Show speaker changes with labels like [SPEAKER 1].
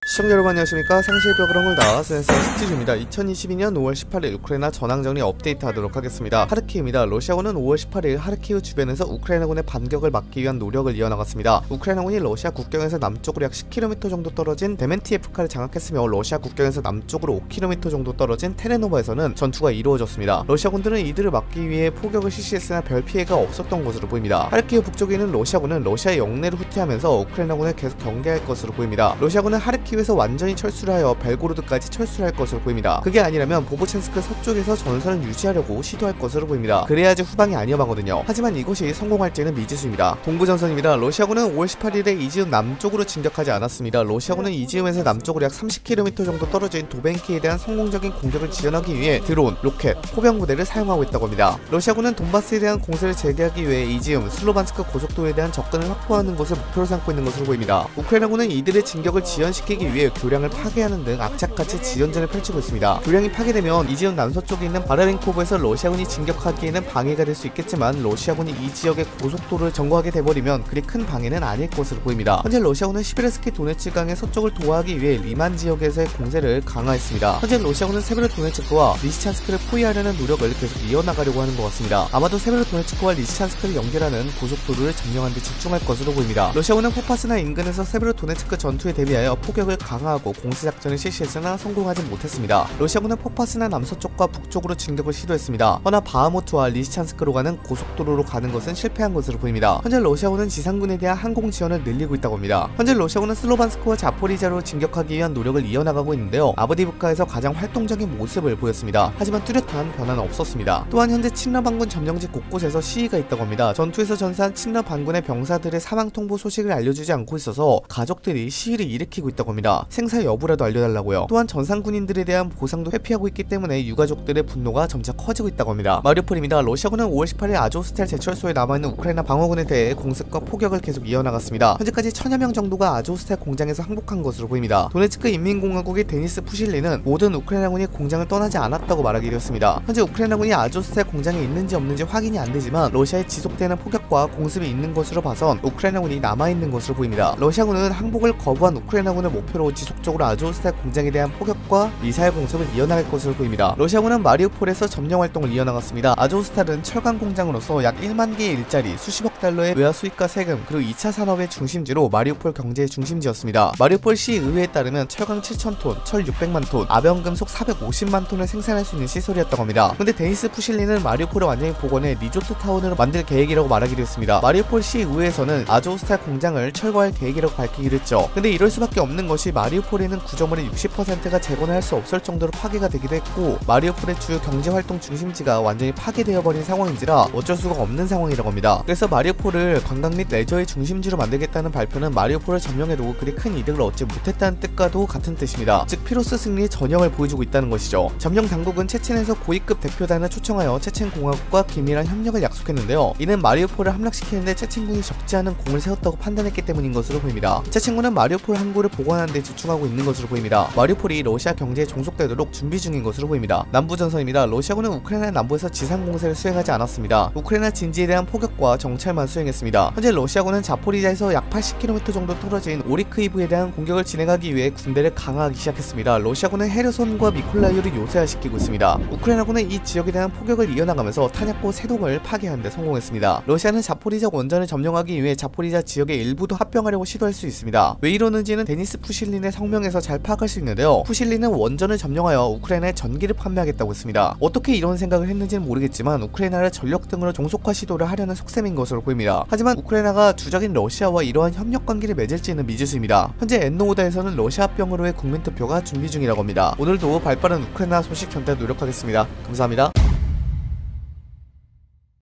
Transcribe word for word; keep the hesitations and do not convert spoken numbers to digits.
[SPEAKER 1] 시청자 여러분 안녕하십니까. 상실벽을 허물다 센서 스티즈입니다. 이천이십이년 오월 십팔일 우크라이나 전황정리 업데이트 하도록 하겠습니다. 하르키우입니다. 러시아군은 오월 십팔일 하르키우 주변에서 우크라이나군의 반격을 막기 위한 노력을 이어나갔습니다. 우크라이나군이 러시아 국경에서 남쪽으로 약 십 킬로미터 정도 떨어진 데멘티에프카를 장악했으며 러시아 국경에서 남쪽으로 오 킬로미터 정도 떨어진 테레노바에서는 전투가 이루어졌습니다. 러시아군들은 이들을 막기 위해 포격을 실시했으나 별 피해가 없었던 것으로 보입니다. 하르키우 북쪽에 있는 러시아군은 러시아의 영내를 후퇴하면서 우크라이나군을 계속 경계할 것으로 보입니다. 러시아군은 하르키우 에서 완전히 철수를 하여 벨고로드까지 철수를 할 것으로 보입니다. 그게 아니라면 보보챈스크 서쪽에서 전선을 유지하려고 시도할 것으로 보입니다. 그래야지 후방이 안 위험하거든요. 하지만 이것이 성공할지는 미지수입니다. 동부전선입니다. 러시아군은 오월 십팔일에 이지움 남쪽으로 진격하지 않았습니다. 러시아군은 이지움에서 남쪽으로 약 삼십 킬로미터 정도 떨어진 도벤키에 대한 성공적인 공격을 지원하기 위해 드론, 로켓, 포병부대를 사용하고 있다고 합니다. 러시아군은 돈바스에 대한 공세를 재개하기 위해 이지움, 슬로반스크 고속도로에 대한 접근을 확보하는 것을 목표로 삼고 있는 것으로 보입니다. 우크라이나군은 이들의 진격을 지연시키기 위해 교량을 파괴하는 등 악착같이 지연전을 펼치고 있습니다. 교량이 파괴되면 이 지역 남서쪽에 있는 바라렌코브에서 러시아군이 진격하기에는 방해가 될 수 있겠지만 러시아군이 이 지역의 고속도로를 점거하게 돼버리면 그리 큰 방해는 아닐 것으로 보입니다. 현재 러시아군은 시베르스키 도네츠강의 서쪽을 도하기 위해 리만 지역에서의 공세를 강화했습니다. 현재 러시아군은 세베로도네츠크와 리시찬스크를 포위하려는 노력을 계속 이어나가려고 하는 것 같습니다. 아마도 세베로도네츠크와 리시찬스크를 연결하는 고속도로를 점령하는 데 집중할 것으로 보입니다. 러시아군은 포파스나 인근에서 세베로도네츠크 전투에 대비하여 포격을 강화하고 공세작전을 실시했으나 성공하지 못했습니다. 러시아군은 포파스나 남서쪽과 북쪽으로 진격을 시도했습니다. 허나 바하무트와 리시찬스크로 가는 고속도로로 가는 것은 실패한 것으로 보입니다. 현재 러시아군은 지상군에 대한 항공 지원을 늘리고 있다고 합니다. 현재 러시아군은 슬로반스크와 자포리자로 진격하기 위한 노력을 이어나가고 있는데요. 아브디브카에서 가장 활동적인 모습을 보였습니다. 하지만 뚜렷한 변화는 없었습니다. 또한 현재 친러 반군 점령지 곳곳에서 시위가 있다고 합니다. 전투에서 전사한 친러 반군의 병사들의 사망 통보 소식을 알려주지 않고 있어서 가족들이 시위를 일으키고 있다고 합니다. 생사 여부라도 알려달라고요. 또한 전상 군인들에 대한 보상도 회피하고 있기 때문에 유가족들의 분노가 점차 커지고 있다고 합니다. 마리우폴입니다. 러시아군은 오월 십팔일 아조스탈 제철소에 남아있는 우크라이나 방어군에 대해 공습과 포격을 계속 이어나갔습니다. 현재까지 천여 명 정도가 아조스탈 공장에서 항복한 것으로 보입니다. 도네츠크 인민공화국의 데니스 푸실리는 모든 우크라이나군이 공장을 떠나지 않았다고 말하기도 했습니다. 현재 우크라이나군이 아조스탈 공장에 있는지 없는지 확인이 안 되지만 러시아에 지속되는 포격과 공습이 있는 것으로 봐선 우크라이나군이 남아있는 것으로 보입니다. 러시아군은 항복을 거부한 우크라이나군을 목표로 지속적으로 아조스탈 공장에 대한 포격과 미사일 공습을 이어나갈 것으로 보입니다. 러시아군은 마리우폴에서 점령 활동을 이어나갔습니다. 아조스탈은 철강 공장으로서 약 일만 개의 일자리, 수십억 달러의 외화 수입과 세금, 그리고 이 차 산업의 중심지로 마리우폴 경제의 중심지였습니다. 마리우폴 시 의회에 따르면 철강 칠천 톤, 철 육백만 톤, 아변금속 사백오십만 톤을 생산할 수 있는 시설이었다고 합니다. 근데 데니스 푸실리는 마리우폴을 완전히 복원해 리조트 타운으로 만들 계획이라고 말하기도 했습니다. 마리우폴 시 의회에서는 아조스탈 공장을 철거할 계획이라고 밝히기도 했죠. 근데 이럴 수밖에 없는 것이 마리우폴에는 구조물의 육십 퍼센트가 재건을 할 수 없을 정도로 파괴가 되기도 했고 마리우폴의 주요 경제활동 중심지가 완전히 파괴되어 버린 상황인지라 어쩔 수가 없는 상황이라고 합니다. 그래서 마리우폴을 관광 및 레저의 중심지로 만들겠다는 발표는 마리우폴을 점령해도 그리 큰 이득을 얻지 못했다는 뜻과도 같은 뜻입니다. 즉 피로스 승리의 전형을 보여주고 있다는 것이죠. 점령 당국은 체첸에서 고위급 대표단을 초청하여 체첸 공화국과 긴밀한 협력을 약속했는데요. 이는 마리우폴을 함락시키는데 체첸군이 적지 않은 공을 세웠다고 판단했기 때문인 것으로 보입니다. 체첸군은 마리우폴 항구를 복원하는 데 집중하고 있는 것으로 보입니다. 마리우폴이 러시아 경제에 종속되도록 준비 중인 것으로 보입니다. 남부전선입니다. 러시아군은 우크라이나 남부에서 지상 공세를 수행하지 않았습니다. 우크라이나 진지에 대한 포격과 정찰만 수행했습니다. 현재 러시아군은 자포리자에서 약 팔십 킬로미터 정도 떨어진 오리크이브에 대한 공격을 진행하기 위해 군대를 강화하기 시작했습니다. 러시아군은 헤르손과 미콜라이오를 요새화시키고 있습니다. 우크라이나군은 이 지역에 대한 포격을 이어나가면서 탄약고 세동을 파괴하는 데 성공했습니다. 러시아는 자포리자 원전을 점령하기 위해 자포리자 지역의 일부도 합병하려고 시도할 수 있습니다. 왜 이러는지는 데니스 푸실린의 성명에서 잘 파악할 수 있는데요. 푸실린은 원전을 점령하여 우크라이나에 전기를 판매하겠다고 했습니다. 어떻게 이런 생각을 했는지는 모르겠지만 우크라이나를 전력 등으로 종속화 시도를 하려는 속셈인 것으로 보입니다. 하지만 우크라이나가 주적인 러시아와 이러한 협력 관계를 맺을지는 미지수입니다. 현재 엔노오다에서는 러시아 합병으로의 국민투표가 준비 중이라고 합니다. 오늘도 발빠른 우크라이나 소식 전달 노력하겠습니다. 감사합니다.